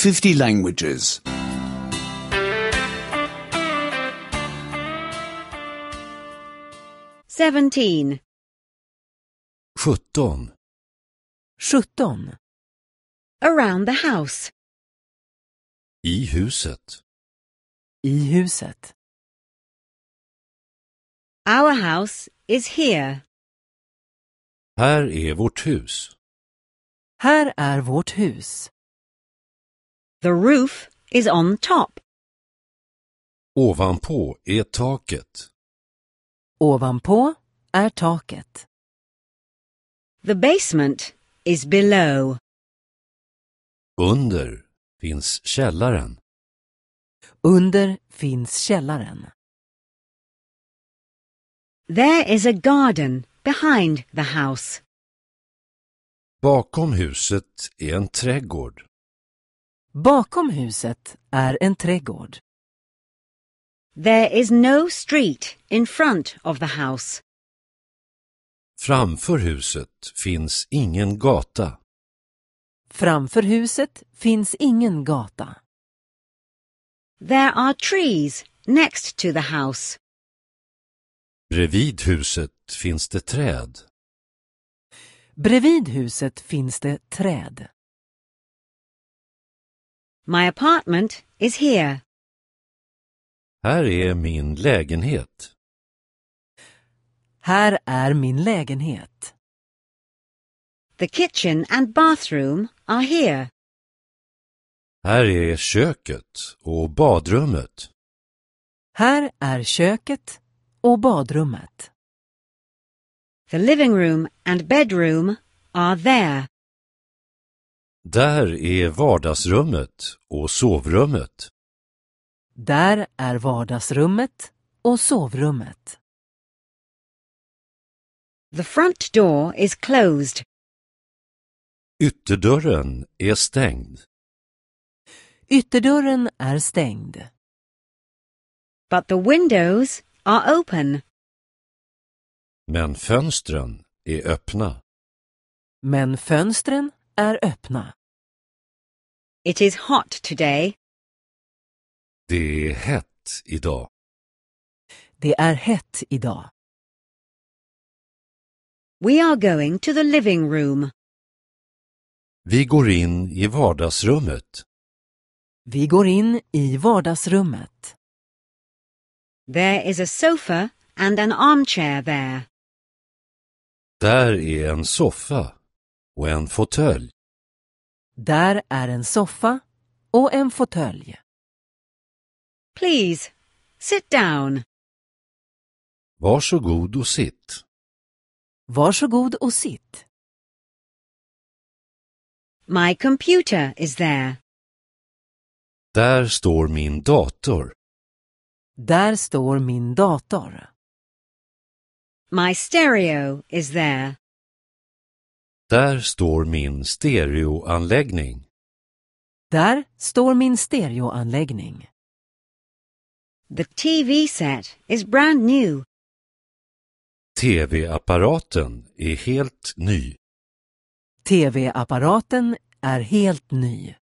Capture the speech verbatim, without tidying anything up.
fifty languages. seventeen. sjutton. sjutton. Around the house. I huset. I huset. Our house is here. Här är vårt hus. Här är vårt hus. The roof is on top. Ovanpå är taket. Ovanpå är taket. The basement is below. Under finns källaren. Under finns källaren. There is a garden behind the house. Bakom huset är en trädgård. Bakom huset är en trädgård. There is no street in front of the house. Framför huset finns ingen gata. Framför huset finns ingen gata. There are trees next to the house. Bredvid huset finns det träd. Bredvid huset finns det träd. My apartment is here. Här är min lägenhet. Här är min lägenhet. The kitchen and bathroom are here. Här är köket och badrummet. Här är köket och badrummet. The living room and bedroom are there. Där är vardagsrummet och sovrummet. Där är vardagsrummet och sovrummet. The front door is closed. Ytterdörren är stängd. Ytterdörren är stängd. But the windows are open. Men fönstren är öppna. Men fönstren är öppna. It is hot today. Det är hett idag. Det är hett idag. We are going to the living room. Vi går in i vardagsrummet. Vi går in i vardagsrummet. There is a sofa and an armchair there. Där är en soffa och en fåtölj. Där är en soffa och en fåtölj. Please, sit down. Varsågod och sitt. Varsågod och sitt. My computer is there. Där står min dator. Där står min dator. My stereo is there. Där står min stereoanläggning. Där står min stereoanläggning. The T V set is brand new. T V-apparaten är helt ny. T V-apparaten är helt ny.